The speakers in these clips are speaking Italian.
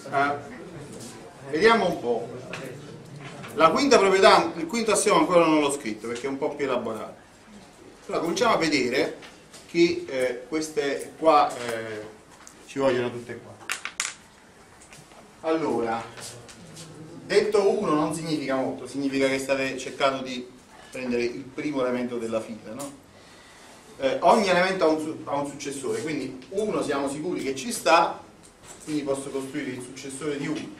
Vediamo un po'. La quinta proprietà, il quinto assioma ancora non l'ho scritto perché è un po' più elaborato. Allora cominciamo a vedere che queste qua ci vogliono tutte qua. Allora, detto 1 non significa molto, significa che state cercando di prendere il primo elemento della fila, no? Ogni elemento ha un successore, quindi 1 siamo sicuri che ci sta, quindi posso costruire il successore di 1,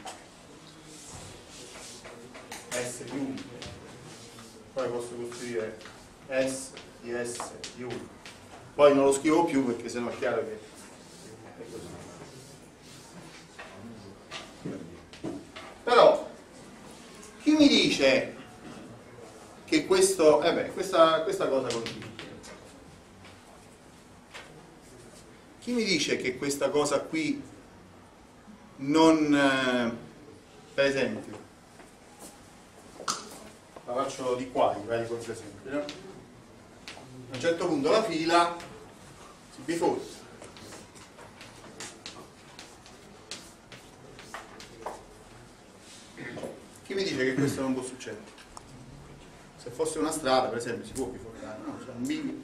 S di 1, poi posso costruire S di 1, poi non lo scrivo più perché sennò è chiaro che è così. Però chi mi dice che questo questa cosa continua? Chi mi dice che questa cosa qui non per esempio la faccio di qua, di vari controesempi, no? A un certo punto la fila si biforca. Chi mi dice che questo non può succedere? Se fosse una strada, per esempio, si può biforcare, no? C'è un bivio.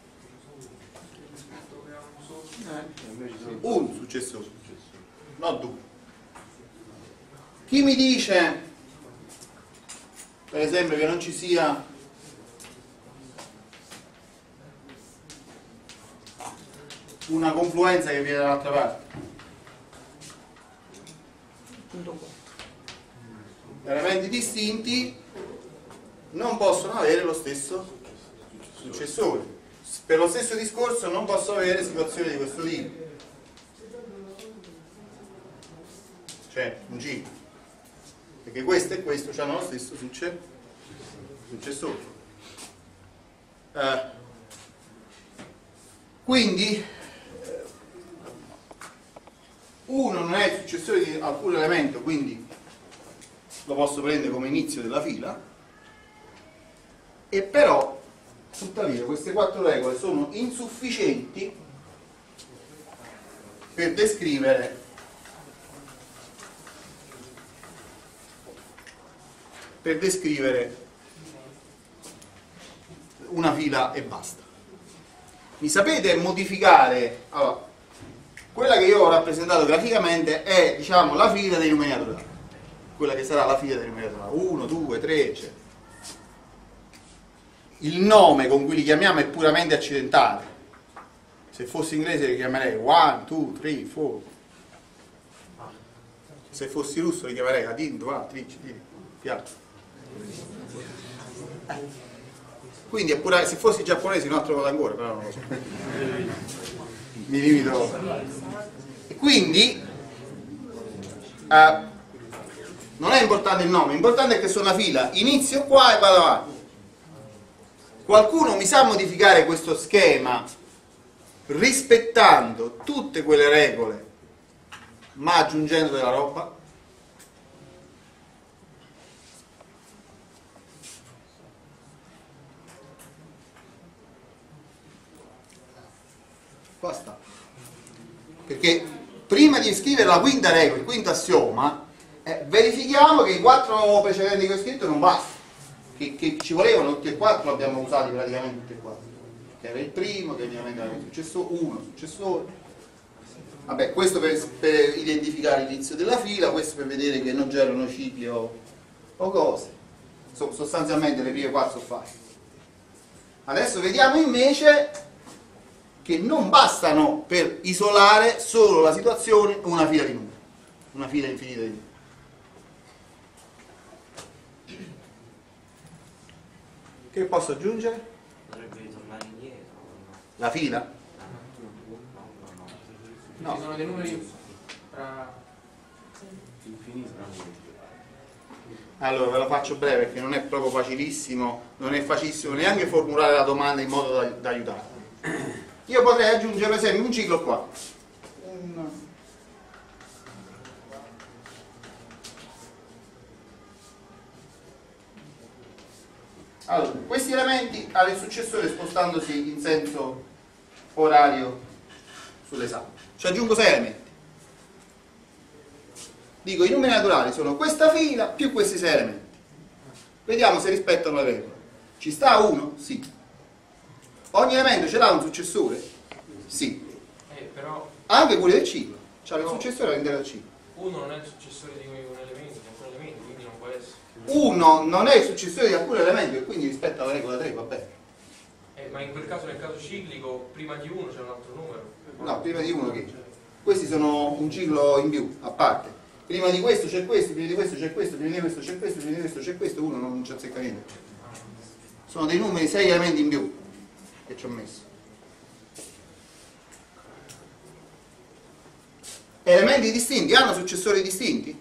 Un successore, no due. Chi mi dice, per esempio, che non ci sia una confluenza che viene dall'altra parte? Elementi distinti non possono avere lo stesso successore. Per lo stesso discorso non posso avere situazioni di questo tipo, cioè un giro, perché questo e questo hanno lo stesso successore. Quindi 1 non è il successore di alcun elemento, quindi lo posso prendere come inizio della fila, e però tuttavia queste 4 regole sono insufficienti per descrivere una fila e basta. Mi sapete modificare? Allora, quella che io ho rappresentato graficamente è, diciamo, la fila dei numeri naturali, quella che sarà la fila dei numeri naturali 1, 2, 3, eccetera. Il nome con cui li chiamiamo è puramente accidentale. Se fosse inglese li chiamerei 1, 2, 3, 4. Se fossi russo li chiamerei Adin, 2, 3, 4. Quindi è pure, se fossi giapponese un altro modo ancora, però non lo so. Mi limito. E quindi non è importante il nome, l'importante è che sono una fila, inizio qua e vado avanti. Qualcuno mi sa modificare questo schema rispettando tutte quelle regole ma aggiungendo della roba? Basta. Perché prima di scrivere la quinta regola, il quinto assioma, verifichiamo che i 4 precedenti che ho scritto non bastano. Che ci volevano tutti e 4, li abbiamo usati praticamente tutti e 4, che era il primo, che ovviamente era un successore, vabbè, questo per identificare l'inizio della fila, questo per vedere che non c'erano cicli o cose. Sostanzialmente le prime 4 sono fatte. Adesso vediamo invece che non bastano per isolare solo la situazione una fila di numeri, una fila infinita di numeri. Che posso aggiungere? Dovrebbe ritornare indietro. La fila? No. Ci sono dei numeri Infinito. Allora ve lo faccio breve perché non è proprio facilissimo, non è facilissimo neanche formulare la domanda in modo da aiutarvi. Io potrei aggiungere per esempio un ciclo qua. Allora, questi elementi hanno il successore spostandosi in senso orario sull'esame. Ci aggiungo 6 elementi. Dico, i numeri naturali sono questa fila più questi 6 elementi. Vediamo se rispettano le regole. Ci sta 1? Sì. Ogni elemento ce l'ha un successore? Sì. Però Anche quelli del ciclo. C'ha il successore all'interno del ciclo. 1 non è il successore di un elemento, di alcun elemento, quindi non può essere. 1 non è il successore di alcun elemento e quindi rispetta la regola 3, va bene. Ma in quel caso, nel caso ciclico, prima di 1 c'è un altro numero. No, prima di 1 che? Questi sono un ciclo in più, a parte. Prima di questo c'è questo, prima di questo c'è questo, prima di questo c'è questo, prima di questo c'è questo, 1 non ci azzecca niente. Sono dei numeri, 6 elementi in più che ci ho messo. Elementi distinti hanno successori distinti?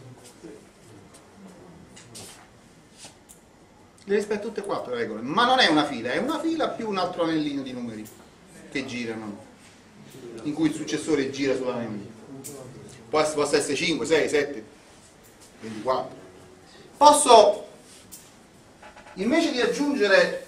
Le rispetto tutte e 4 le regole, ma non è una fila più un altro anellino di numeri che girano, in cui il successore gira sull'anellino. Possa essere 5, 6, 7, 24. Posso, invece di aggiungere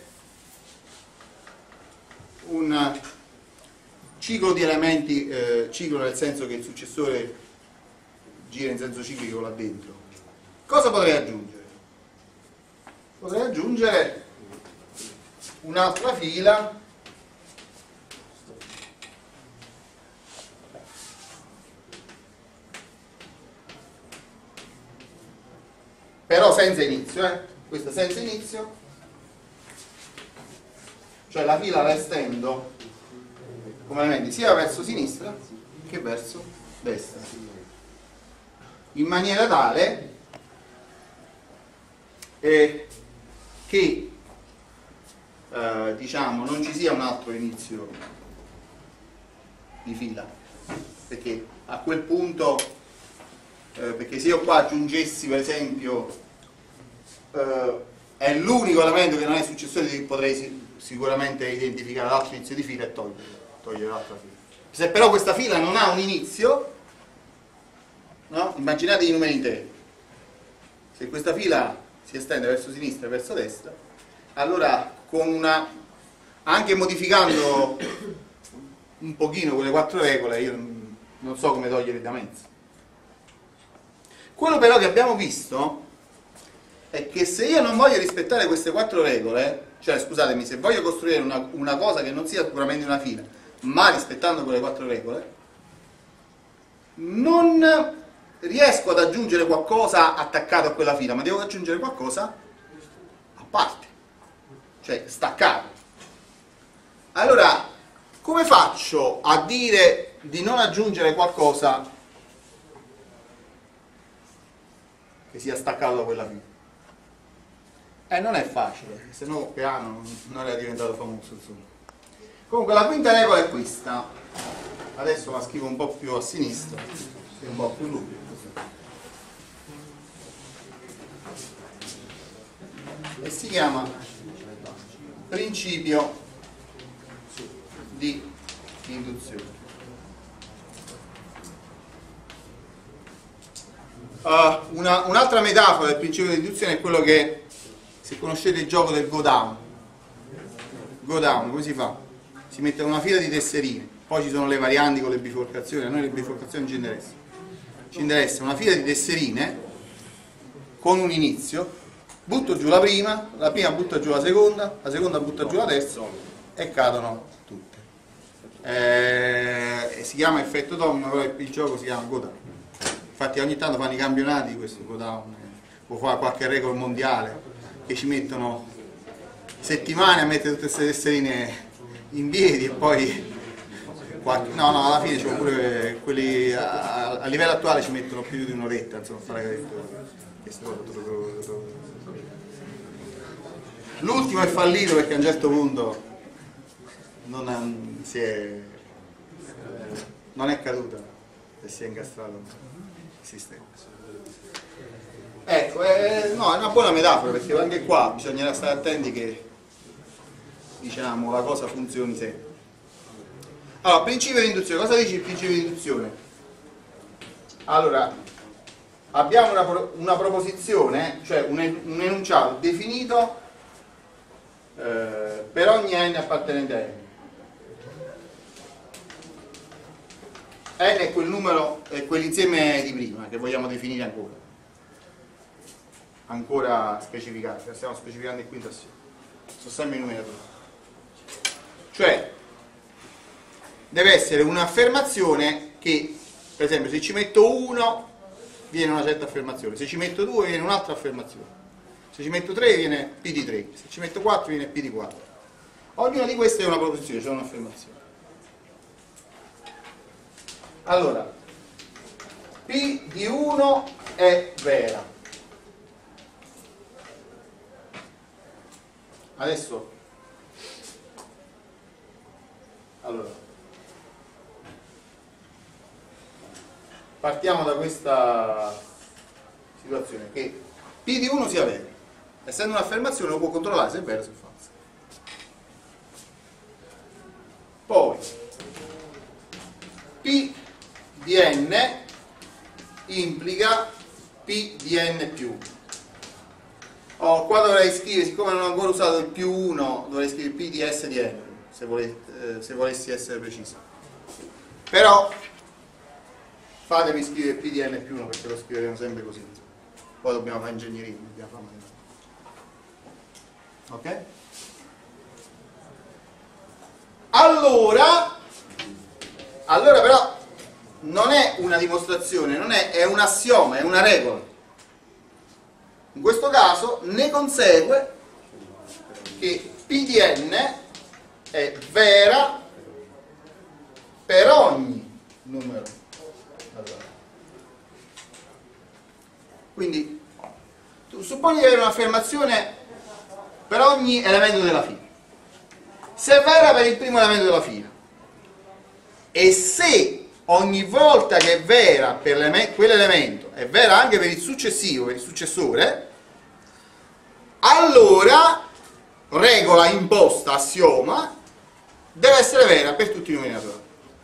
un ciclo di elementi, ciclo nel senso che il successore gira in senso ciclico là dentro, cosa potrei aggiungere? Potrei aggiungere un'altra fila però senza inizio, questa senza inizio, cioè la fila la estendo come elementi sia verso sinistra che verso destra, in maniera tale che diciamo non ci sia un altro inizio di fila, perché a quel punto perché se io qua aggiungessi per esempio è l'unico elemento che non è successore, potrei sicuramente identificare l'altro inizio di fila e togliere l'altra fila. Se però questa fila non ha un inizio, no? Immaginate i numeri interi, se questa fila si estende verso sinistra e verso destra, allora anche modificando un pochino quelle 4 regole io non so come togliere da mezzo. Quello però che abbiamo visto è che se io non voglio rispettare queste 4 regole, cioè scusatemi, se voglio costruire una cosa che non sia puramente una fila, ma rispettando quelle 4 regole, non riesco ad aggiungere qualcosa attaccato a quella fila, ma devo aggiungere qualcosa a parte, cioè staccato. Allora, come faccio a dire di non aggiungere qualcosa che sia staccato da quella fila? Non è facile, se no piano non era diventato famoso, insomma. Comunque la quinta regola è questa, adesso la scrivo un po' più a sinistra, è un po' più lunga. E si chiama principio di induzione. Un'altra metafora del principio di induzione è quello che, se conoscete il gioco del go down, come si fa? Si mette una fila di tesserine, poi ci sono le varianti con le biforcazioni, a noi le biforcazioni ci interessano. Ci interessa una fila di tesserine con un inizio, butto giù la prima butta giù la seconda butta giù la terza e cadono tutte. Si chiama effetto domino, però il gioco si chiama go down. Infatti ogni tanto fanno i campionati di questo go down, o fa qualche record mondiale che ci mettono settimane a mettere tutte queste tesserine in piedi e poi no, alla fine c'è pure quelli a livello attuale ci mettono più di un'oretta, insomma, a fare queste cose. L'ultimo è fallito perché a un certo punto non è caduta e si è incastrato il sistema. Ecco, no, è una buona metafora perché anche qua bisognerà stare attenti che, diciamo, la cosa funzioni sempre. Allora, principio di induzione, cosa dice il principio di induzione? Allora, abbiamo una proposizione, cioè un enunciato definito per ogni n appartenente a n. n è quel numero, è quell'insieme di prima che vogliamo definire ancora specificati, stiamo specificando in quinta assioma, sono sempre i numeratori. Cioè deve essere un'affermazione che, per esempio, se ci metto 1 viene una certa affermazione, se ci metto 2 viene un'altra affermazione, se ci metto 3 viene P di 3, se ci metto 4 viene P di 4. Ognuna di queste è una proposizione, cioè un'affermazione. Allora, P di 1 è vera. Adesso, allora, partiamo da questa situazione, che P di 1 sia vero. Essendo un'affermazione lo può controllare se è vero o se è falso. Poi P di n implica P di n più. Qua dovrei scrivere, siccome non ho ancora usato il più 1, dovrei scrivere P di S di n, se volessi essere preciso. Però fatemi scrivere P di n più 1 perché lo scriveremo sempre così. Poi dobbiamo fare ingegneria, non dobbiamo fare matematica. Ok? Allora però non è una dimostrazione, è un assioma, è una regola. In questo caso ne consegue che P di n è vera per ogni numero. Allora. Quindi tu supponi di avere un'affermazione per ogni elemento della fila. Se è vera per il primo elemento della fila e se ogni volta che è vera per quell'elemento è vera anche per il successivo, per il successore, allora regola imposta, assioma, deve essere vera per tutti i numeri naturali.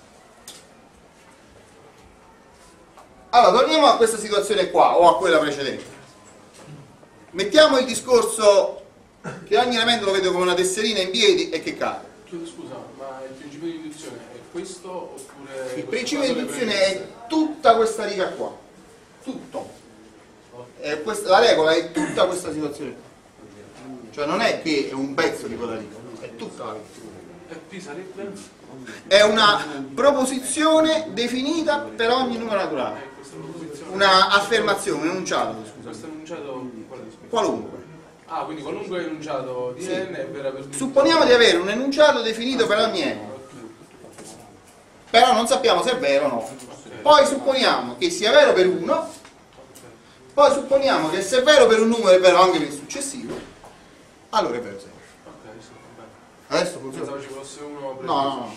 Allora, torniamo a questa situazione qua o a quella precedente. Mettiamo il discorso che ogni elemento lo vedo come una tesserina in piedi e che cade. Scusa, ma il principio di induzione è questo oppure... Il principio di induzione è tutta questa riga qua, tutto. La regola è tutta questa situazione qua. Cioè non è che è un pezzo di quella riga, è tutta la riga. E P sarebbe? È una proposizione definita per ogni numero naturale. Una affermazione, un enunciato, scusa. Questo enunciato Qualunque. Ah, quindi qualunque enunciato di Sì. n è vera per tutti. Supponiamo di avere un enunciato definito per ogni n, però non sappiamo se è vero o no. Poi supponiamo che sia vero per uno, poi supponiamo che se è vero per un numero è vero anche per il successivo, allora è vero sempre. Ok, sì, va bene. Adesso funziona? Pensavo ci fosse uno preciso. No.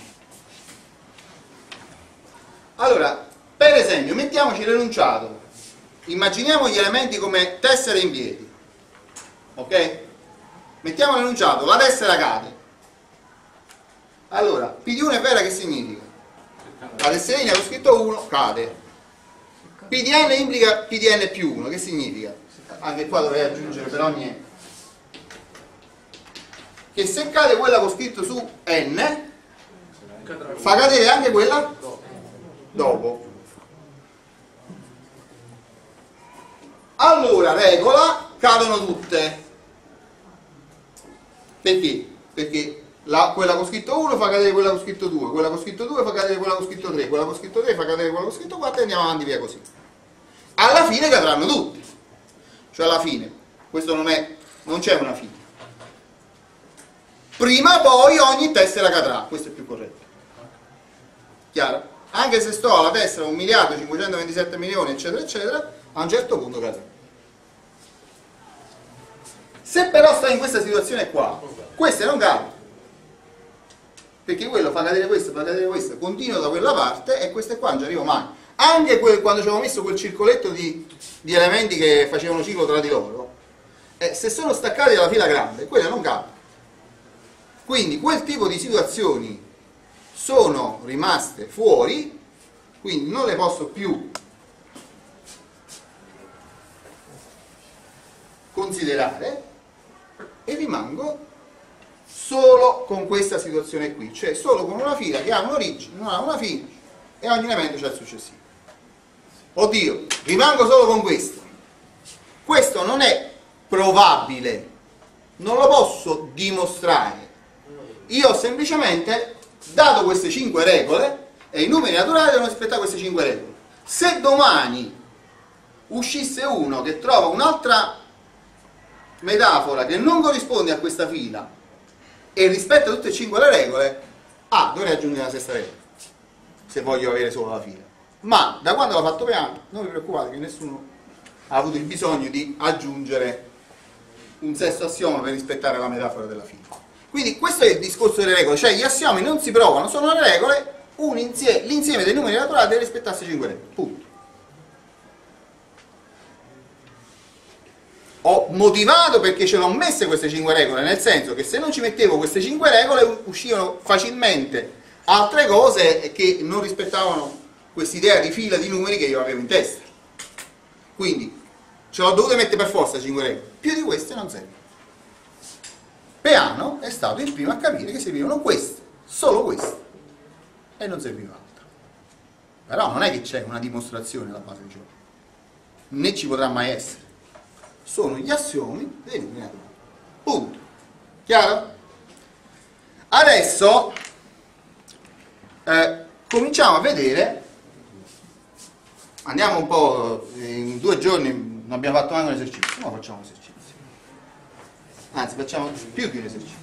Allora, per esempio, mettiamoci l'enunciato. Immaginiamo gli elementi come tessere in piedi. Ok? Mettiamo l'enunciato, la tessera cade. Allora, P di 1 è vera, che significa? La tesserina con scritto 1 cade. P di n implica P di n più 1, che significa? Anche qua dovrei aggiungere per ogni n. Che se cade quella con scritto su n, fa cadere anche quella dopo. Allora, regola, cadono tutte. Perché? Perché quella con scritto 1 fa cadere quella con scritto 2, quella con scritto 2 fa cadere quella con scritto 3, quella con scritto 3 fa cadere quella con scritto 4 e andiamo avanti via così. Alla fine cadranno tutti. Cioè alla fine, questo non c'è una fine. Prima o poi ogni tessera cadrà, questo è più corretto. Chiaro? Anche se sto alla tessera 1.527.000.000 eccetera eccetera, a un certo punto cadrà. Se però sta in questa situazione qua, queste non cadono. Perché quello fa cadere questo, continuo da quella parte e queste qua non ci arrivo mai. Anche quando ci avevo messo quel circoletto di elementi che facevano ciclo tra di loro, se sono staccati dalla fila grande, quelle non cadono. Quindi quel tipo di situazioni sono rimaste fuori, quindi non le posso più considerare e rimango solo con questa situazione qui, cioè solo con una fila che ha un'origine, non ha una fine e ogni elemento c'è il successivo. Oddio, rimango solo con questo. Questo non è provabile, non lo posso dimostrare. Io ho semplicemente dato queste 5 regole e i numeri naturali devono rispettare queste 5 regole. Se domani uscisse uno che trova un'altra metafora che non corrisponde a questa fila e rispetta tutte e 5 le regole, dovrei aggiungere la sesta regola, se voglio avere solo la fila. Ma da quando l'ho fatto Peano, non vi preoccupate che nessuno ha avuto il bisogno di aggiungere un sesto assioma per rispettare la metafora della fila. Quindi questo è il discorso delle regole, cioè gli assiomi non si provano, sono le regole, l'insieme dei numeri naturali deve rispettarsi 5 regole, punto. Ho motivato perché ce l'ho messe queste 5 regole, nel senso che se non ci mettevo queste 5 regole uscivano facilmente altre cose che non rispettavano quest'idea di fila di numeri che io avevo in testa. Quindi ce l'ho dovuto mettere per forza 5 regole, più di queste non serve. Peano è stato il primo a capire che servivano queste, solo queste, e non serviva altro. Però non è che c'è una dimostrazione alla base di ciò, né ci potrà mai essere. Sono gli assiomi dei numeri naturali. Punto. Chiaro? Adesso cominciamo a vedere, andiamo un po', in 2 giorni non abbiamo fatto anche un esercizio, no, facciamo un esercizio. Anzi, facciamo più di un esercizio.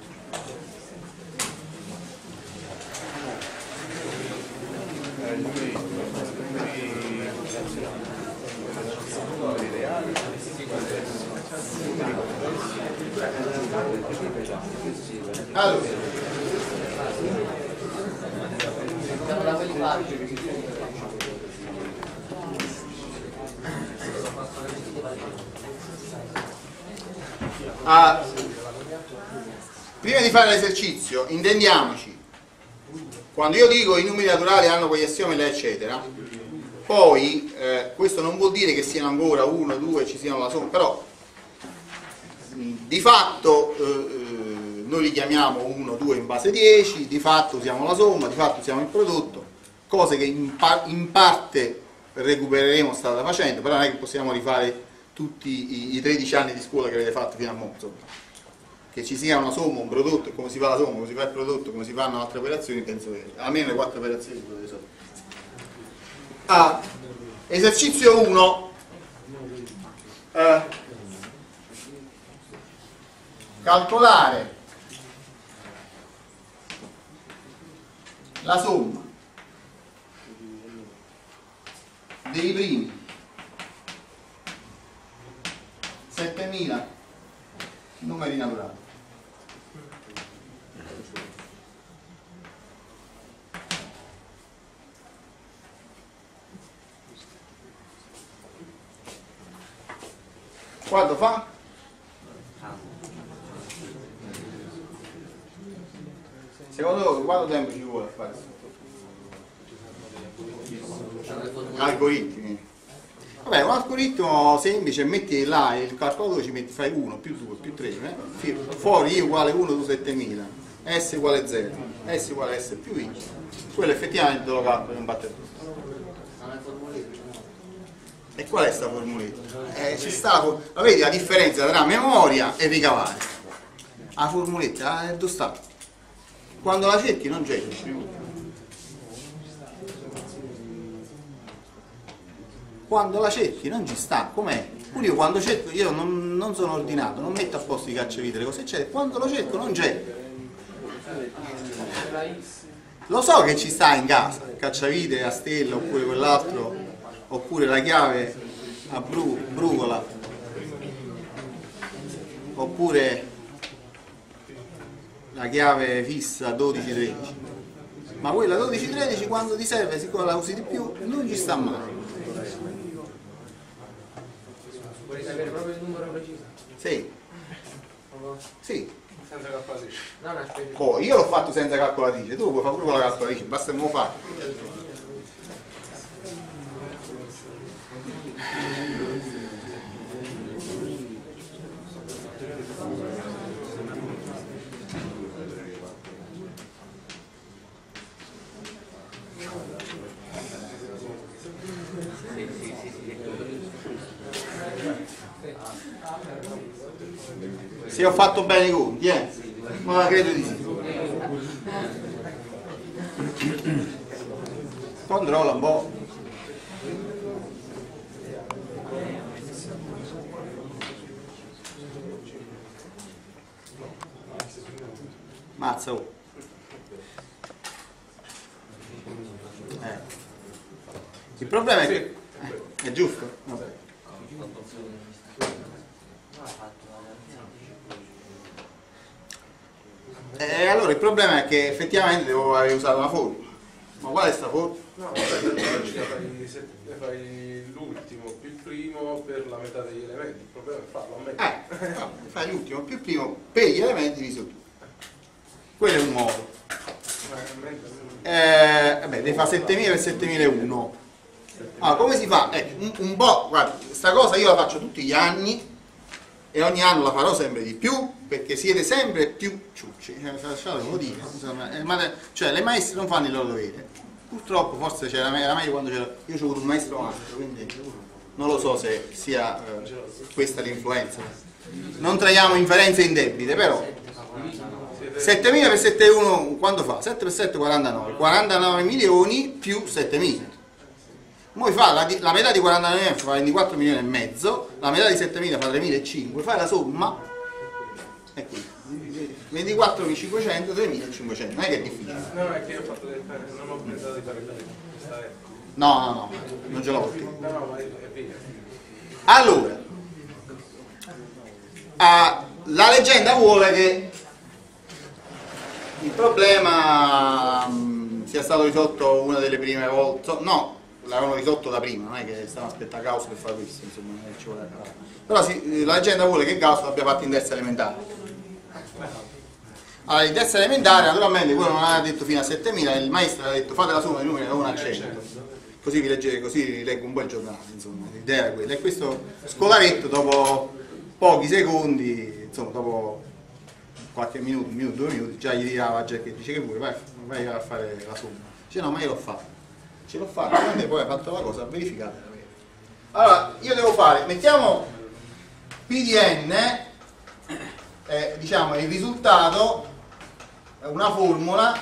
Allora, prima di fare l'esercizio, intendiamoci, quando io dico i numeri naturali hanno quegli assiomi là eccetera, poi questo non vuol dire che siano ancora 1, 2, ci siano la somma, però di fatto noi li chiamiamo 1, 2 in base 10, di fatto usiamo la somma, di fatto usiamo il prodotto, cose che in parte recupereremo strada facendo, però non è che possiamo rifare tutti i 13 anni di scuola che avete fatto fino a mo', che ci sia una somma, un prodotto, come si fa la somma, come si fa il prodotto, come si fanno altre operazioni, penso che almeno le 4 operazioni potete sapere. Esercizio 1, calcolare la somma dei primi 7000 numeri naturali. Quanto fa? Secondo voi quanto tempo ci vuole a fare questo? Algoritmi. Vabbè, un algoritmo semplice, metti là il calcolatore, ci metti, fai 1 più 2 più 3, fuori I uguale 1 su 7000, S uguale 0, S uguale S più I, quello effettivamente lo calcolo in un battitore. E qual è sta formuletta? Ci sta, la vedi la differenza tra memoria e ricavare? La formuletta, dove sta? Quando la cerchi non c'è. Quando la cerchi non ci sta, com'è? Pure io quando cerco, io non sono ordinato, non metto a posto i cacciavite, le cose c'è, quando lo cerco non c'è. Lo so che ci sta in casa, il cacciavite a stella oppure quell'altro, oppure la chiave a brugola, oppure la chiave fissa 12-13. Ma quella 12-13 quando ti serve, siccome la usi di più, non ci sta mai. Vuoi sapere proprio il numero preciso? Sì. Sì. Senza calcolatrice. No, no, aspetta. Poi io l'ho fatto senza calcolatrice, tu puoi fare pure con la calcolatrice, basta che me lo fai. Se ho fatto bene i conti, ma credo di sì. Controlla un po'. Mazza, oh. Il problema è che è giusto? Vabbè. Allora il problema è che effettivamente devo aver usato una formula. Ma qual è sta formula? No, fai l'ultimo più il primo per la metà degli elementi. Il problema è farlo a metà. No, fai l'ultimo più il primo per gli elementi diviso 2. Quello è un modo. Vabbè, devi fare 7000 per 7001. Allora, come si fa? Un po', guarda, questa cosa io la faccio tutti gli anni e ogni anno la farò sempre di più perché siete sempre più ciucci. Lasciatelo dire. Cioè, le maestre non fanno il loro dovere. Purtroppo, forse era meglio quando c'era. Io ho avuto un maestro maestro, quindi non lo so se sia questa l'influenza. Non traiamo inferenze indebite, però 7000 per 71 quanto fa? 7 per 7 49. 49 milioni più 7000. Poi fa la metà di 49 fa 24 milioni e mezzo, la metà di 7000 fa 3.500, fai la somma e qui 24.500, 3.500, non è che è difficile. No, è che io ho fatto non ho pensato di fare questa. No, non ce l'ho più. No, ma è vero. Allora, la leggenda vuole che il problema sia stato risolto una delle prime volte, no, l'avevano risolto da prima, non è che stavano aspettando Gauss per fare questo, insomma, non è che ci vuole. Però la leggenda vuole che Gauss l'abbia fatto in terza elementare. Allora, in terza elementare, naturalmente, quello non aveva detto fino a 7000, il maestro aveva detto fate la somma dei numeri da 1 a 100. Così vi leggo un po' il giornale, insomma, l'idea era quella. E questo scolaretto, dopo pochi secondi, insomma, dopo qualche minuto, 2 minuti, già gli tirava Jack e dice che vuoi, vai a fare la somma. Dice no, ma io l'ho fatto. Ce l'ho fatto, quando poi hai fatto la cosa, verificate. Allora, io devo fare, mettiamo PDN, diciamo il risultato è una formula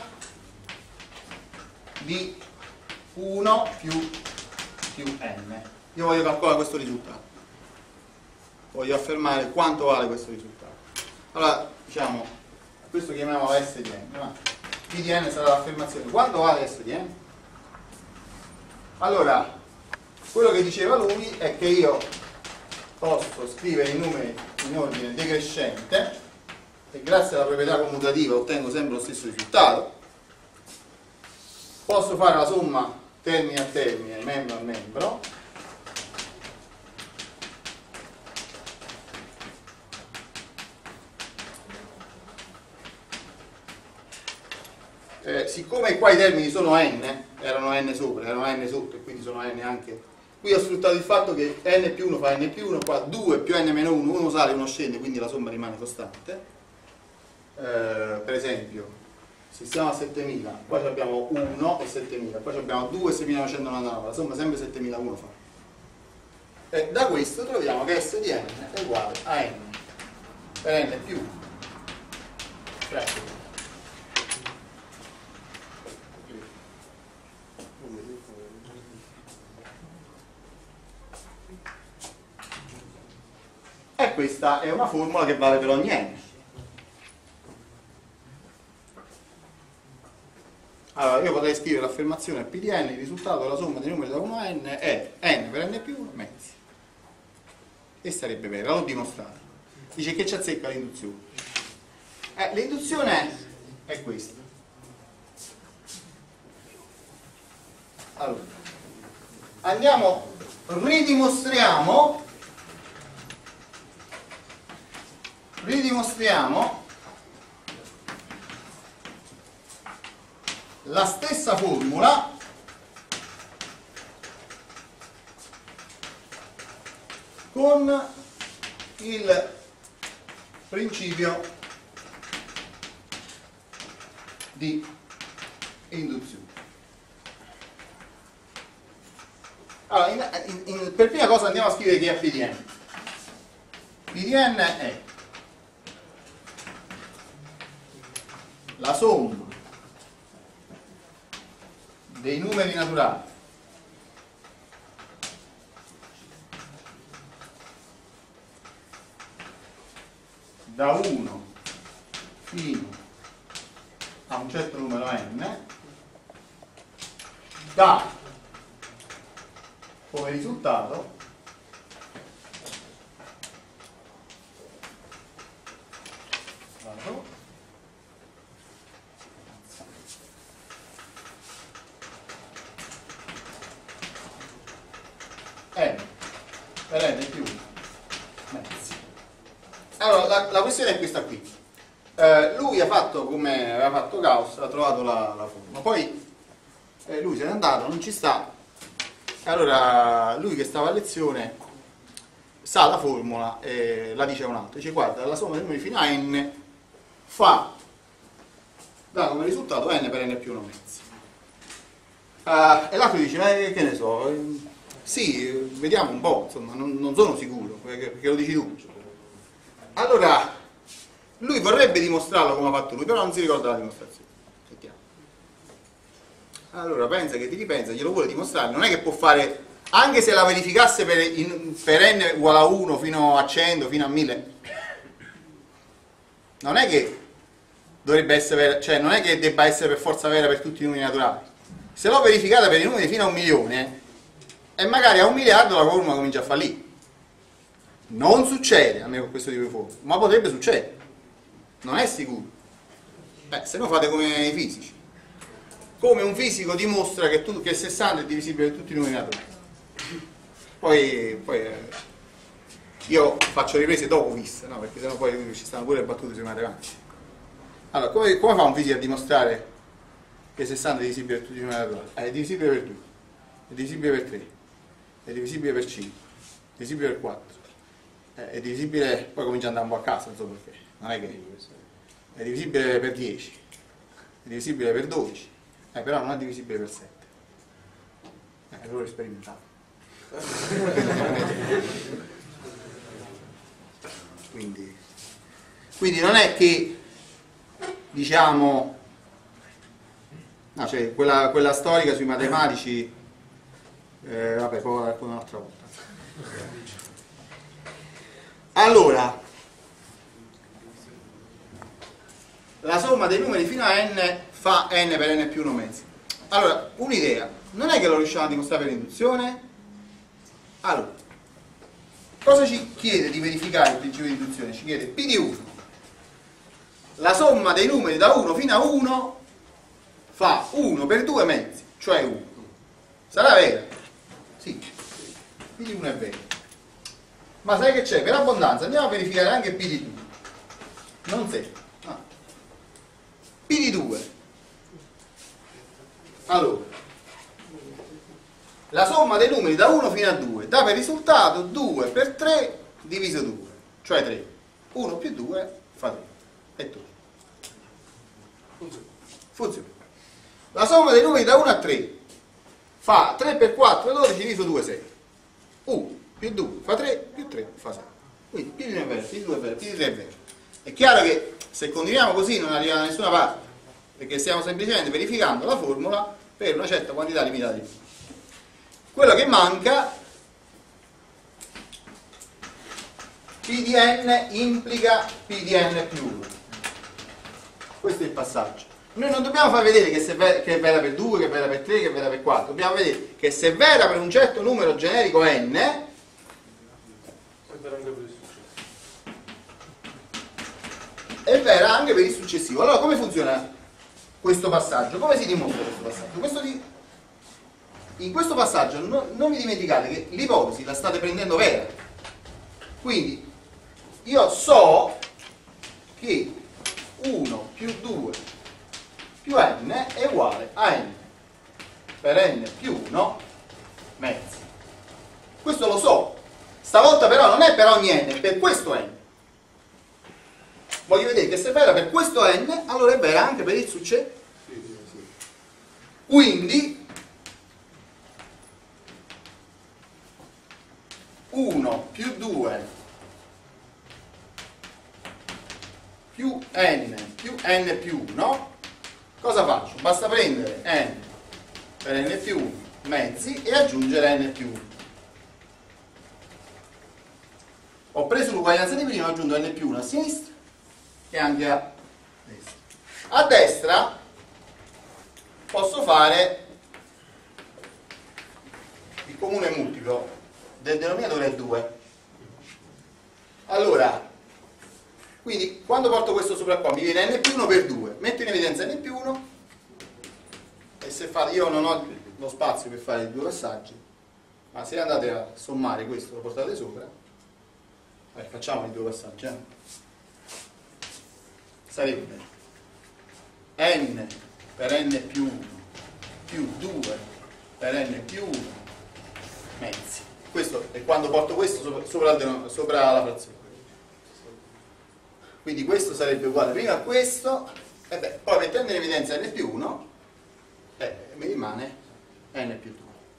di 1 più n. Io voglio calcolare questo risultato, voglio affermare quanto vale questo risultato. Allora, diciamo, questo chiamiamolo SDN, ma PDN sarà l'affermazione. Quanto vale SDN? Allora, quello che diceva lui è che io posso scrivere i numeri in ordine decrescente e grazie alla proprietà commutativa ottengo sempre lo stesso risultato. Posso fare la somma termine a termine, membro a membro. Siccome qua i termini sono n, erano n sopra, erano n sotto e quindi sono n anche, qui ho sfruttato il fatto che n più 1 fa n più 1, qua 2 più n meno 1, uno sale e uno scende, quindi la somma rimane costante. Per esempio, se siamo a 7000, qua abbiamo 1 e 7000, qua abbiamo 2 e 6999, la somma sempre 7001 fa. E da questo troviamo che SDN è uguale a n per n più 3. E questa è una formula che vale per ogni n. Allora io potrei scrivere l'affermazione PDN, il risultato della somma dei numeri da 1 a n è n per n più 1 mezzi. E sarebbe vera, l'ho dimostrato. Dice che ci azzecca l'induzione. L'induzione è questa. Allora, andiamo, ridimostriamo la stessa formula con il principio di induzione. Allora, per prima cosa andiamo a scrivere che è PDN. PDN è la somma dei numeri naturali da 1 fino a un certo numero n dà come risultato n per n più mezzi. Allora la questione è questa qui. Lui ha fatto come aveva fatto Gauss, ha trovato la formula, poi lui se n'è andato, non ci sta. Allora lui che stava a lezione sa la formula e la dice a un altro, dice guarda la somma dei numeri fino a n dà come risultato n per n più 1 mezzi. E l'altro dice che ne so, sì, vediamo un po', insomma, non sono sicuro perché lo dici tu. Allora lui vorrebbe dimostrarlo come ha fatto lui, però non si ricorda la dimostrazione. È chiaro. Allora pensa che ti ripensa, glielo vuole dimostrare, non è che può fare, anche se la verificasse per n uguale a 1 fino a 100, fino a 1000, non è che dovrebbe essere vera, cioè non è che debba essere per forza vera per tutti i numeri naturali. Se l'ho verificata per i numeri fino a 1 milione e magari a 1 miliardo la formula comincia a fallire. Non succede a me con questo tipo di formula, ma potrebbe succedere, non è sicuro. Se no fate come i fisici. Come un fisico dimostra che 60 è divisibile per tutti i numeri naturali. Poi io faccio riprese dopo viste, no? Perché sennò poi ci stanno pure le battute sui matematici. Allora, come fa un fisico a dimostrare che 60 è divisibile per tutti i numeri naturali? È divisibile per 2, è divisibile per 3, è divisibile per 5, è divisibile per 4, è divisibile, poi comincia ad andare un po' a casa, insomma, perché non è che è divisibile per 10, è divisibile per 12, però non è divisibile per 7. È errore sperimentale. Quindi non è che diciamo no, cioè quella storica sui matematici vabbè, poi la racconto un'altra volta. Allora la somma dei numeri fino a n fa n per n più 1 mezzi. Allora, un'idea, non è che lo riusciamo a dimostrare per induzione? Allora, cosa ci chiede di verificare il principio di induzione? Ci chiede P di 1. La somma dei numeri da 1 fino a 1 fa 1 per 2 mezzi, cioè 1. Sarà vera? Sì. P di 1 è vero. Ma sai che c'è? Per abbondanza andiamo a verificare anche P di 2. Non sempre. No. P di 2. Allora, la somma dei numeri da 1 fino a 2 dà per risultato 2 per 3 diviso 2, cioè 3. 1 più 2 fa 3. E tutto. Funziona. La somma dei numeri da 1 a 3 fa 3 per 4 12 diviso 2 6. 1 più 2 fa 3 più 3 fa 6. Quindi P di 1 è vero, P di 2 è vero, P di 3 è vero. È chiaro che se continuiamo così non arriviamo da nessuna parte, perché stiamo semplicemente verificando la formula per una certa quantità limitata di numeri. Quello che manca, P di n implica P di n più 1. Questo è il passaggio. Noi non dobbiamo far vedere che è vera per 2, che è vera per 3, che è vera per 4. Dobbiamo vedere che se è vera per un certo numero generico n, è vera anche per il successivo. è vera anche per il successivo. Allora come funziona questo passaggio? Come si dimostra questo passaggio? In questo passaggio non vi dimenticate che l'ipotesi la state prendendo vera. Quindi io so che 1 più 2 più n è uguale a n per n più 1 mezzi. Questo lo so. Stavolta però non è per ogni n, è per questo n. Voglio vedere che se è vera per questo n, allora è vera anche per il successivo. Quindi 1 più 2 più n più 1, cosa faccio? Basta prendere n per n più 1 mezzi e aggiungere n più 1. Ho preso l'uguaglianza di prima, ho aggiunto n più 1 a sinistra e anche a destra. A destra posso fare il comune multiplo del denominatore è 2. Allora, quindi quando porto questo sopra qua mi viene n più 1 per 2, metto in evidenza n più 1 e se fate, io non ho lo spazio per fare i due passaggi, ma se andate a sommare questo lo portate sopra, facciamo i due passaggi, sarebbe n per n più 1 più 2 per n più 1 mezzi. Questo è quando porto questo sopra la frazione. Quindi questo sarebbe uguale prima a questo, e poi mettendo in evidenza n più 1, mi rimane n più 2.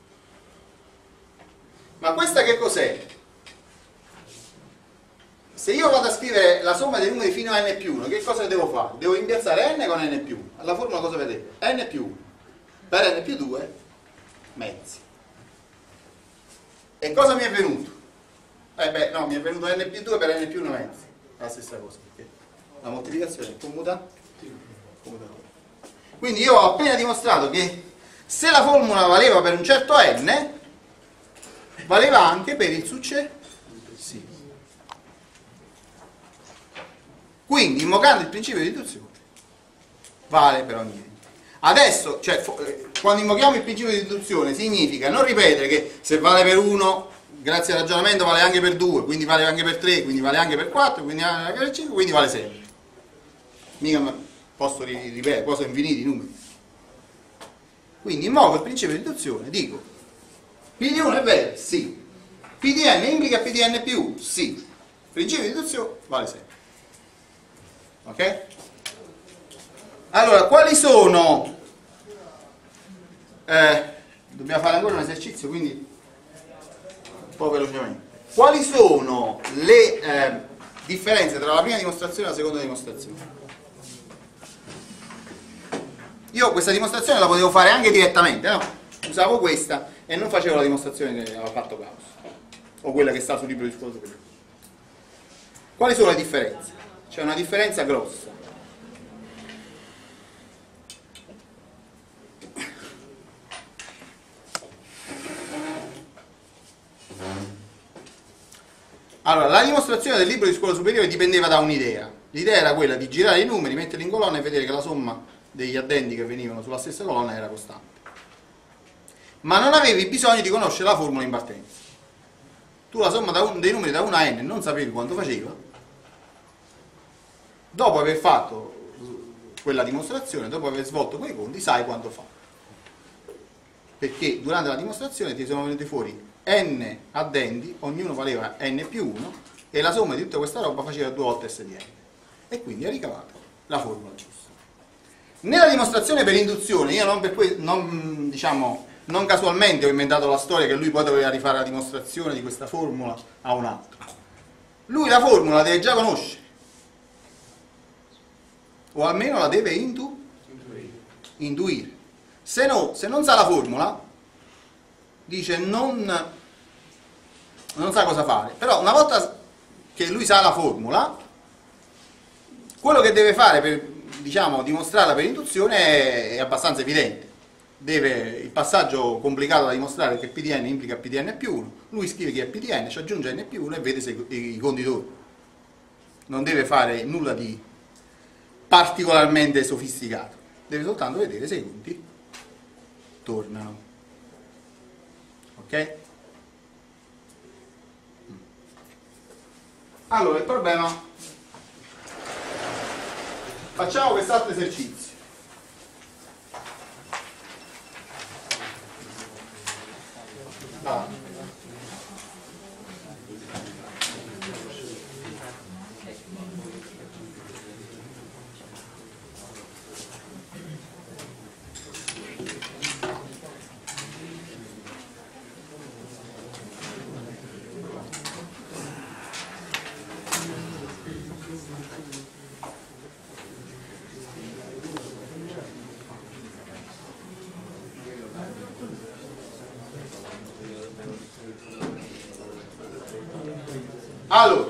Ma questa che cos'è? Se io vado a scrivere la somma dei numeri fino a n più 1, che cosa devo fare? Devo rimpiazzare n con n più 1. Alla formula cosa vedete? n più 1 per n più 2 mezzi. E cosa mi è venuto? No, mi è venuto n più 2 per n più 1 mezzi. La stessa cosa, perché la moltiplicazione è commutatore. Quindi io ho appena dimostrato che se la formula valeva per un certo n, valeva anche per il successivo. Quindi, invocando il principio di deduzione, vale per ogni n. Adesso, cioè, quando invochiamo il principio di deduzione, significa non ripetere che se vale per 1, grazie al ragionamento vale anche per 2, quindi vale anche per 3, quindi vale anche per 4, quindi vale anche per 5, quindi vale sempre. Mica posso ripetere, posso infiniti i numeri. Quindi invoco il principio di deduzione, dico P di 1 è vero? Sì. P di n implica P di n più 1? Sì. Il principio di deduzione vale sempre. Ok? Allora, quali sono? Dobbiamo fare ancora un esercizio, quindi un po' velocemente. Quali sono le differenze tra la prima dimostrazione e la seconda dimostrazione? Io questa dimostrazione la potevo fare anche direttamente, no? Usavo questa e non facevo la dimostrazione che aveva fatto Gauss, o quella che sta sul libro di scuola superiore. Quali sono le differenze? C'è una differenza grossa. Allora, la dimostrazione del libro di scuola superiore dipendeva da un'idea. L'idea era quella di girare i numeri, metterli in colonna e vedere che la somma degli addendi che venivano sulla stessa colonna era costante. Ma non avevi bisogno di conoscere la formula in partenza. Tu la somma dei numeri da 1 a n non sapevi quanto faceva. Dopo aver fatto quella dimostrazione, dopo aver svolto quei conti, sai quanto fa. Perché durante la dimostrazione ti sono venuti fuori n addendi, ognuno valeva n più 1 e la somma di tutta questa roba faceva 2 volte s di n. E quindi hai ricavato la formula giusta. Nella dimostrazione per induzione, io non casualmente ho inventato la storia che lui poi doveva rifare la dimostrazione di questa formula a un altro. Lui la formula la deve già conoscere. O almeno la deve intuire. Se non sa la formula, dice non sa cosa fare. Però una volta che lui sa la formula, quello che deve fare per, dimostrarla per induzione è abbastanza evidente. Il passaggio complicato da dimostrare è che P di n implica P di n più 1. Lui scrive che è P di n, ci aggiunge n più 1 e vede i conditori. Non deve fare nulla di particolarmente sofisticato, deve soltanto vedere se i conti tornano. Ok? Allora il problema, facciamo quest'altro esercizio. Allora,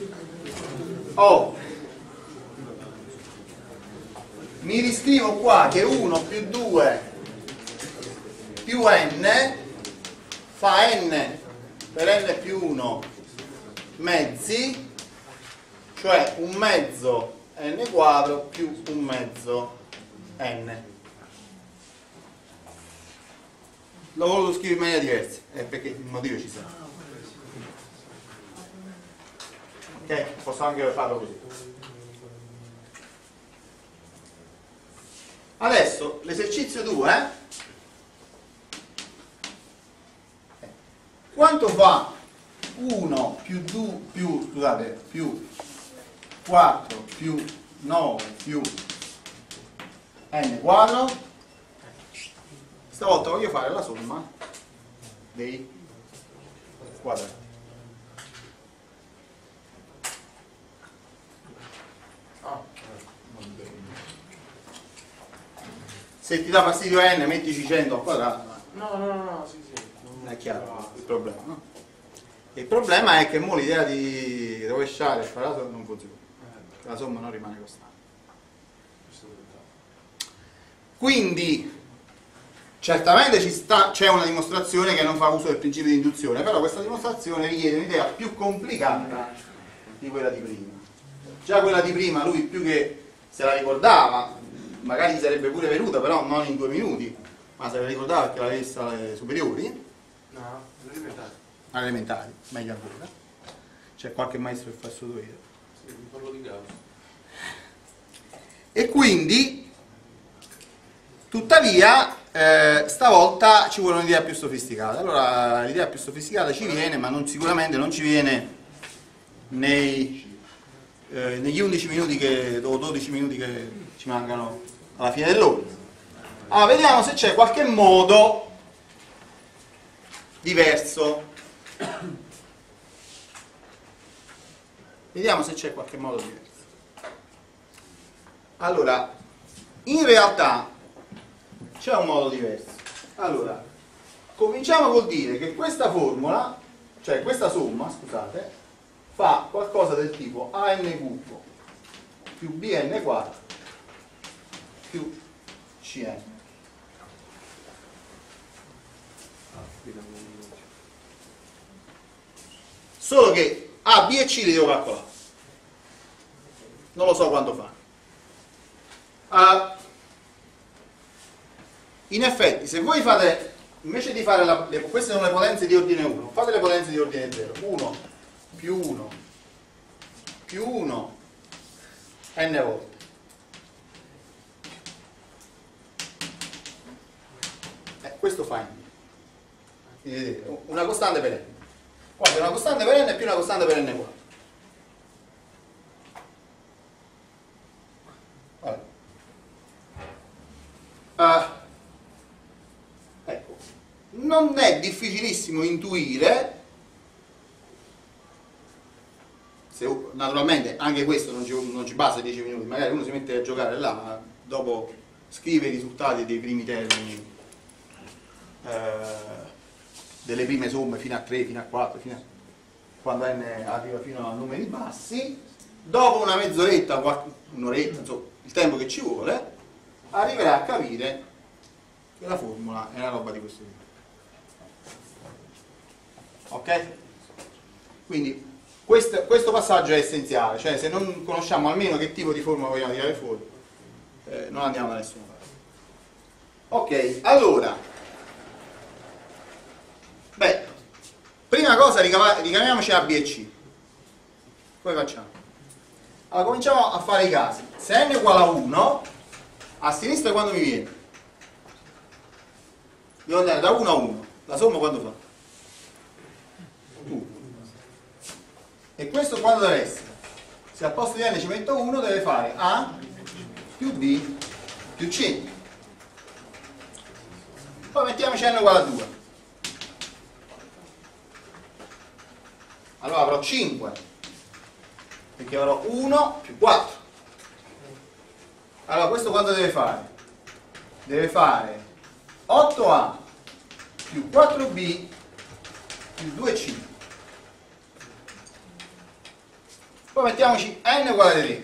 mi riscrivo qua che 1 più 2 più n fa n per n più 1 mezzi, cioè un mezzo n quadro più un mezzo n. L'ho voluto scrivere in maniera diversa, perché il motivo ci sarà. Ok? Posso anche farlo così. Adesso l'esercizio 2, quanto fa 1 più 2 più 4 più 9 più n quadro? Stavolta voglio fare la somma dei quadrati. Se ti dà fastidio n, mettici 100 al quadrato. No, sì. Non è chiaro il problema, no? Il problema è che mo l'idea di rovesciare e fare la somma non funziona. La somma non rimane costante. Quindi certamente c'è una dimostrazione che non fa uso del principio di induzione, però questa dimostrazione richiede un'idea più complicata di quella di prima. Già quella di prima lui più che se la ricordava, magari gli sarebbe pure venuta, però non in 2 minuti, ma se la ricordava perché l'aveva vista alle superiori. No, elementari. Elementari, meglio ancora. C'è qualche maestro che fa solo io. Sì, mi parlo di Gauss. E quindi, tuttavia, stavolta ci vuole un'idea più sofisticata. Allora, l'idea più sofisticata ci viene, ma sicuramente non ci viene negli 11 minuti o 12 minuti che ci mancano alla fine dell'ora. Allora, vediamo se c'è qualche modo diverso. Vediamo se c'è qualche modo diverso. Allora, in realtà c'è un modo diverso. Allora, cominciamo col dire che questa formula, cioè questa somma, scusate, fa qualcosa del tipo an cubo più bn quadro più cn. Solo che A, B e C li devo calcolare. Non lo so quanto fa. In effetti, se voi fate, invece di fare queste sono le potenze di ordine 1, fate le potenze di ordine 0. 1 più 1 più 1 n volte. Questo fa n. Quindi vedete, una costante per n. Qua c'è una costante per n più una costante per n quadro. Ecco, non è difficilissimo intuire, naturalmente anche questo non ci basta 10 minuti, magari uno si mette a giocare là, ma dopo scrive i risultati dei primi termini, delle prime somme fino a 3, fino a 4, quando n arriva fino a numeri bassi, dopo una mezz'oretta, un'oretta, insomma, il tempo che ci vuole, arriverà a capire che la formula è una roba di questo tipo. Ok? Quindi questo passaggio è essenziale, cioè se non conosciamo almeno che tipo di formula vogliamo tirare fuori, non andiamo da nessuna parte. Ok, allora, prima cosa ricaviamoci A, B e C. Poi facciamo. Allora cominciamo a fare i casi. Se n uguale a 1, a sinistra quando mi viene? Devo andare da 1 a 1. La somma quando fa? 1. E questo quando deve essere? Se al posto di n ci metto 1 deve fare A più B più C. Poi mettiamoci n uguale a 2. Allora avrò 5, perché avrò 1 più 4. Allora questo quanto deve fare? Deve fare 8A più 4B più 2C. Poi mettiamoci n uguale a 3.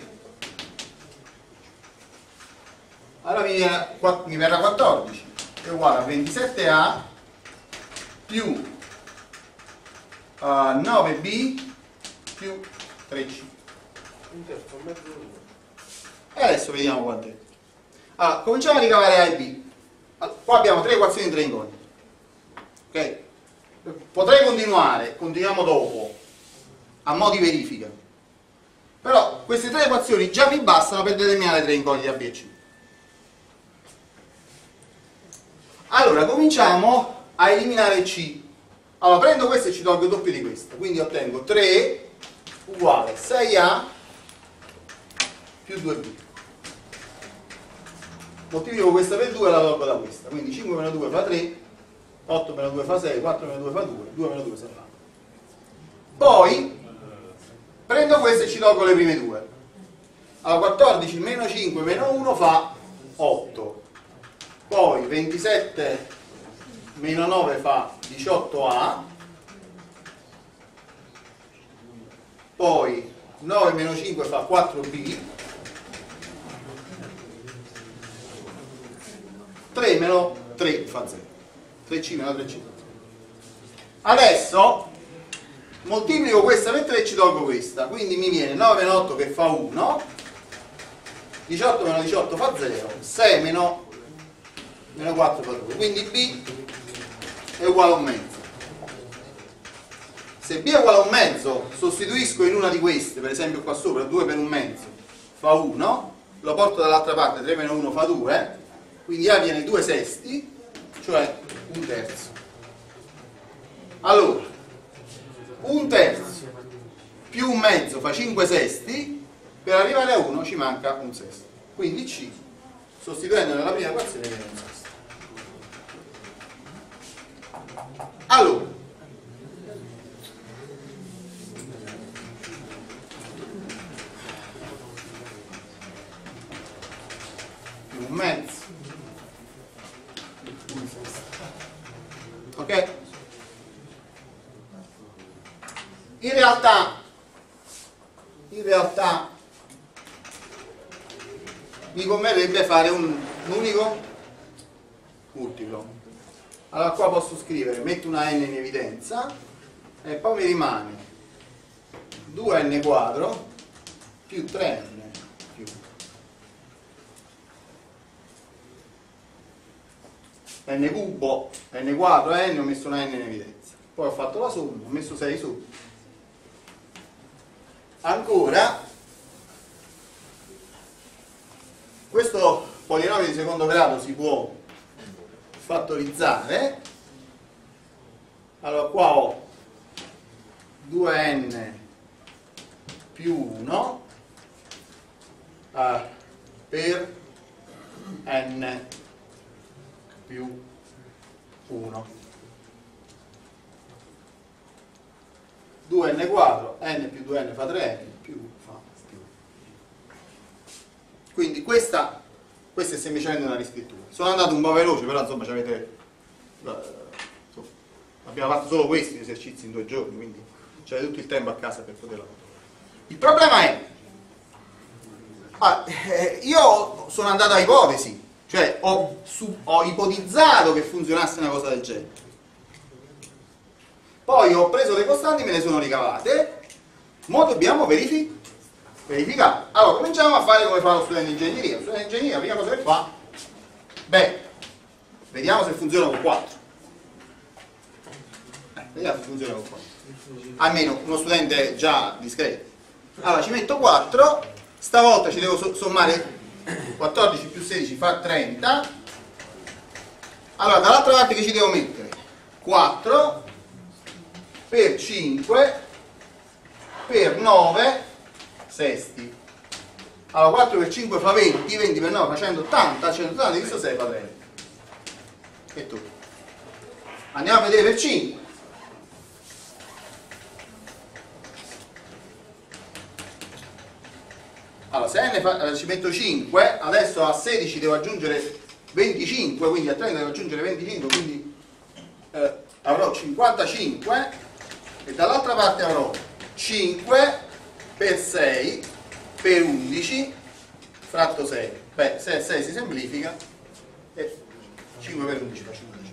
Allora mi verrà 14, è uguale a 27a più 9b più 3c. Un terzo, mezzo, E adesso vediamo quanto è. Allora, cominciamo a ricavare A e B. Allora, qua abbiamo tre equazioni di tre incognite. Ok? Potrei continuiamo dopo, a mo' di verifica. Però queste tre equazioni già mi bastano per determinare tre incognite A, B e C. Allora, cominciamo a eliminare C. Allora, prendo questo e ci tolgo il doppio di questo. Quindi ottengo 3 uguale 6A più 2B. Moltiplico questa per 2 e la tolgo da questa. Quindi 5 meno 2 fa 3, 8 meno 2 fa 6, 4 meno 2 fa 2, 2 meno 2 sarà. Poi prendo questo e ci tolgo le prime due. Allora 14 meno 5 meno 1 fa 8. Poi 27 meno 9 fa 18A. Poi 9 meno 5 fa 4B. 3 meno 3 fa 0. 3C meno 3C. Adesso moltiplico questa per 3 e ci tolgo questa. Quindi mi viene 9 meno 8 che fa 1. 18 meno 18 fa 0. 6 meno 4 fa 2. Quindi B è uguale a un mezzo. Se B è uguale a un mezzo, sostituisco in una di queste, per esempio qua sopra 2 per un mezzo fa 1, lo porto dall'altra parte, 3 meno 1 fa 2, quindi A viene 2 sesti, cioè un terzo. Allora, un terzo più un mezzo fa 5 sesti, per arrivare a 1 ci manca un sesto. Quindi C, sostituendo nella prima equazione, viene un sesto. Allora, più un mezzo, un sesto. Ok? In realtà mi converrebbe fare un unico multiplo. Allora qua posso scrivere, metto una n in evidenza e poi mi rimane 2n quadro più 3n più n cubo, n quadro, n, ho messo una n in evidenza. Poi ho fatto la somma, ho messo 6 su. Ancora, questo polinomio di secondo grado si può fattorizzare. Allora qua ho 2n più 1 per n più 1. 2n quadro, n più 2n fa 3n, più fa più. Quindi questa è semplicemente una riscrittura. Sono andato un po' veloce, però insomma abbiamo fatto solo questi esercizi in 2 giorni, quindi c'è tutto il tempo a casa per poterlo fare. Il problema è, io sono andato a ipotesi, cioè ho ipotizzato che funzionasse una cosa del genere. Poi ho preso le costanti e me le sono ricavate. Mo dobbiamo verificare. Allora cominciamo a fare come fa lo studente di ingegneria. Lo studente di ingegneria, la prima cosa che fa, vediamo se funziona con 4. Vediamo se funziona con 4. Almeno uno studente già discreto. Allora ci metto 4, stavolta ci devo sommare 14 più 16 fa 30. Allora dall'altra parte che ci devo mettere? 4 per 5 per 9 sesti. Allora 4 per 5 fa 20, 20 per 9 fa 180, 180 diviso 6 fa 30. E tu? Andiamo a vedere per 5. Allora se ci metto 5, adesso a 16 devo aggiungere 25, quindi a 30 devo aggiungere 25, quindi avrò 55 e dall'altra parte avrò 5 per 6 per 11 fratto 6. Beh, se 6 si semplifica, e 5 per 11 fa 15.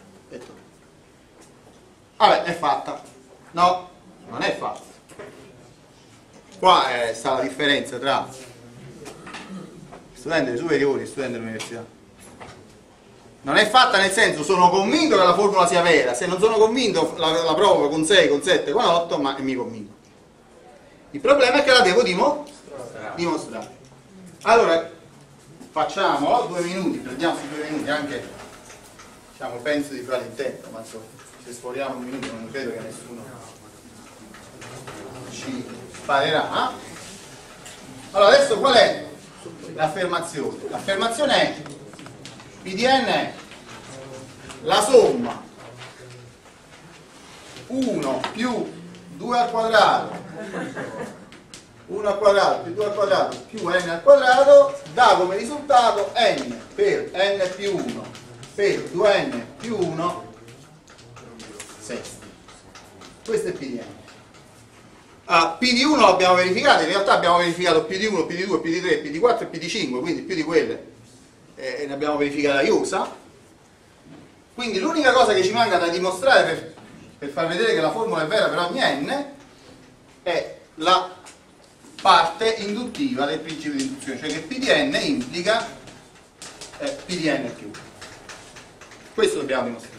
Vabbè, è fatta. No, non è fatta. Qua sta la differenza tra studente delle superiori e studente dell'università. Non è fatta nel senso, sono convinto che la formula sia vera. Se non sono convinto la provo con 6, con 7, con 8, ma mi convinco. Il problema è che la devo dimostrare. Allora, facciamo 2 minuti, prendiamo su 2 minuti anche, diciamo, penso di fare il tempo, ma insomma, se sforiamo un minuto non credo che nessuno ci sparerà. Allora, adesso qual è l'affermazione? L'affermazione è PDN è la somma 1 più 2 al quadrato 1 al quadrato più 2 al quadrato più n al quadrato dà come risultato n per n più 1 per 2n più 1 sesti. Questo è PDN. P di 1 l'abbiamo verificato, in realtà abbiamo verificato P di 1, P di 2, P di 3, P di 4 e P di 5, quindi più di quelle ne abbiamo verificata a IUSA. Quindi l'unica cosa che ci manca da dimostrare per far vedere che la formula è vera per ogni n è la parte induttiva del principio di induzione, cioè che P di n implica P di n più 1. Questo dobbiamo dimostrare.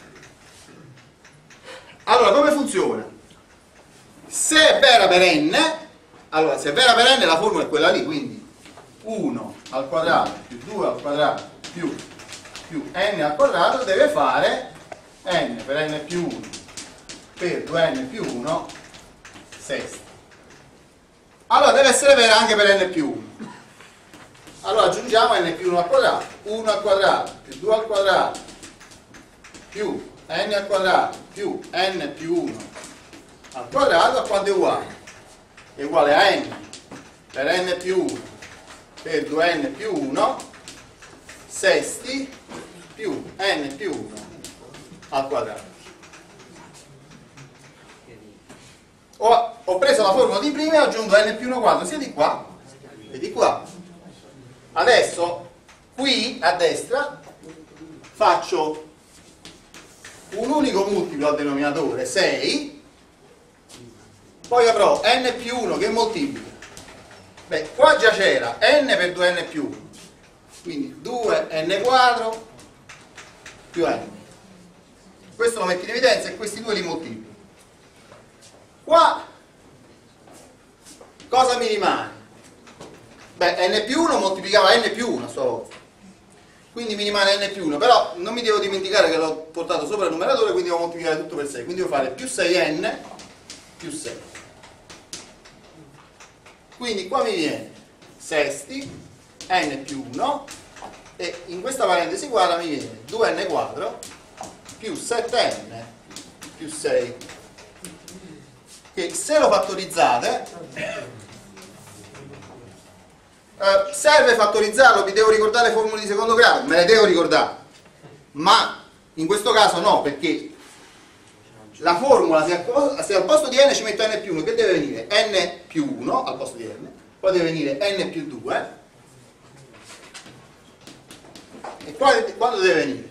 Allora, come funziona? Se è vera per n, allora se è vera per n la formula è quella lì, quindi 1 al quadrato più 2 al quadrato più n al quadrato deve fare n per n più 1 per 2n più 1 sesti. Allora deve essere vera anche per n più 1. Allora aggiungiamo n più 1 al quadrato, 1 al quadrato più 2 al quadrato più n al quadrato più n più 1 al quadrato a quanto è uguale? È uguale a n per n più 1 per 2n più 1 sesti più n più 1 al quadrato. Ho preso la formula di prima e ho aggiunto n più 1 quadro sia di qua e di qua. Adesso qui a destra faccio un unico multiplo al denominatore 6, poi avrò n più 1 che moltiplica. Beh, qua già c'era n per 2n più 1, quindi 2n quadro più n. Questo lo metto in evidenza e questi due li moltiplico. Qua cosa mi rimane? Beh, n più 1 moltiplicava n più 1 a sua volta, quindi mi rimane n più 1, però non mi devo dimenticare che l'ho portato sopra il numeratore, quindi devo moltiplicare tutto per 6, quindi devo fare più 6n più 6. Quindi qua mi viene sesti n più 1 e in questa parentesi quadra mi viene 2n quadro più 7n più 6, che se lo fattorizzate serve fattorizzarlo, vi devo ricordare le formule di secondo grado, me le devo ricordare, ma in questo caso no, perché la formula se al posto di n ci metto n più 1, che deve venire? N più 1 al posto di n, poi deve venire n più 2 e quando deve venire?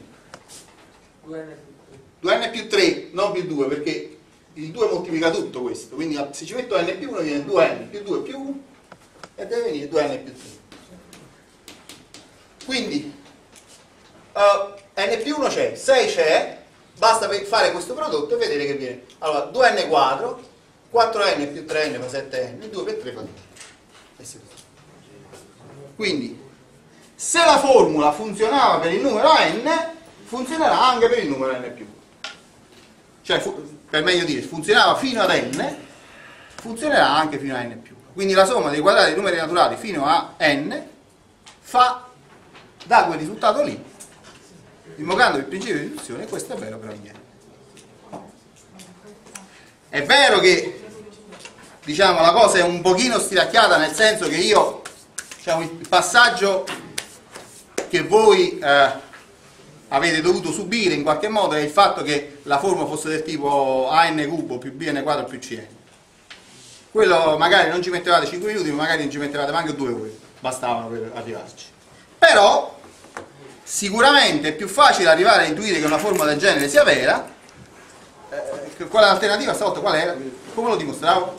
2n più 3, non più 2, perché il 2 moltiplica tutto questo, quindi se ci metto n più 1 viene 2n più 2 più 1 e deve venire 2n più 3. Quindi n più 1 c'è, 6 c'è, basta fare questo prodotto e vedere che viene. Allora 2n quadro, 4n più 3n fa 7n, 2 per 3 fa 2. Quindi se la formula funzionava per il numero n, funzionerà anche per il numero n più 1. Cioè, per meglio dire, funzionava fino ad n, funzionerà anche fino a n più 1. Quindi la somma dei quadrati dei numeri naturali fino a n dà quel risultato lì, invocando il principio di induzione, e questo è vero per ogni n. È vero che, diciamo, la cosa è un pochino stiracchiata, nel senso che io, diciamo, il passaggio che voi avete dovuto subire in qualche modo è il fatto che la formula fosse del tipo an cubo più bn quadro più cn. quello magari non ci mettevate 5 minuti, ma magari non ci mettevate neanche 2 ore, bastavano per arrivarci. Però sicuramente è più facile arrivare a intuire che una formula del genere sia vera. Qual è l'alternativa stavolta? Qual era? Come lo dimostravo?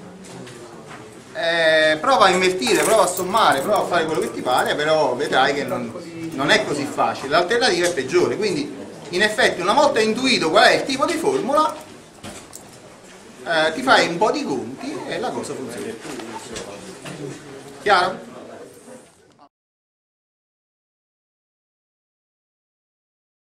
Prova a invertire, prova a sommare, prova a fare quello che ti pare, però vedrai che non è così facile, l'alternativa è peggiore. Quindi in effetti una volta intuito qual è il tipo di formula, ti fai un po' di conti e la cosa funziona. Chiaro?